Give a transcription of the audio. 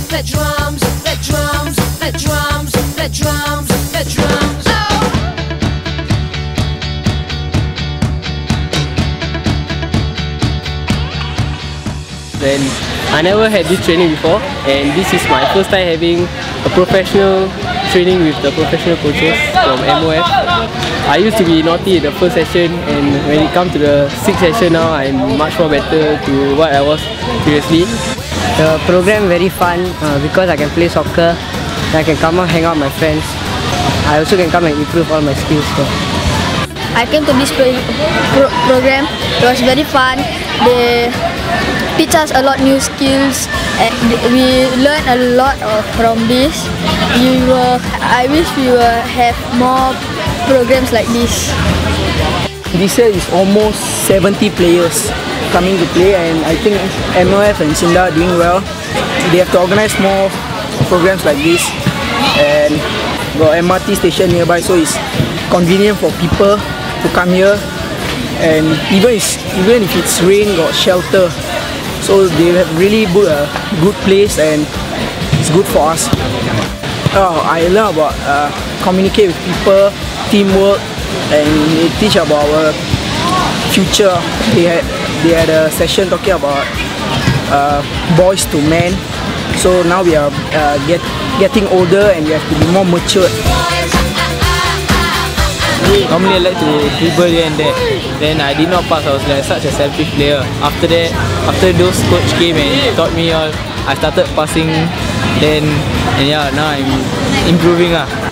the drums, the drums, the drums, the drums, the drums. Then I never had this training before, and this is my first time having a professional training with the professional coaches from MOF. I used to be naughty in the first session, and when it comes to the sixth session now, I'm much more better to what I was previously. The program very fun because I can play soccer, I can come out hang out with my friends. I also can come and improve all my skills. I came to this program. It was very fun. They teach us a lot new skills, and we learn a lot from this. I wish we will have more programs like this. This year is almost 70 players coming to play, and I think MOF and SINDA are doing well. They have to organize more programs like this, and got MRT station nearby, so it's convenient for people to come here. And even if it's rain, got shelter, so they have really put a good place, and it's good for us. I learned about communicate with people, teamwork, and they teach about our future. They had a session talking about boys to men. So now we are getting older, and we have to be more matured. Normally I like to dribble here and there. Then I did not pass. I was like such a selfish player. After those coach came and taught me all, I started passing. Then and yeah, now I'm improving.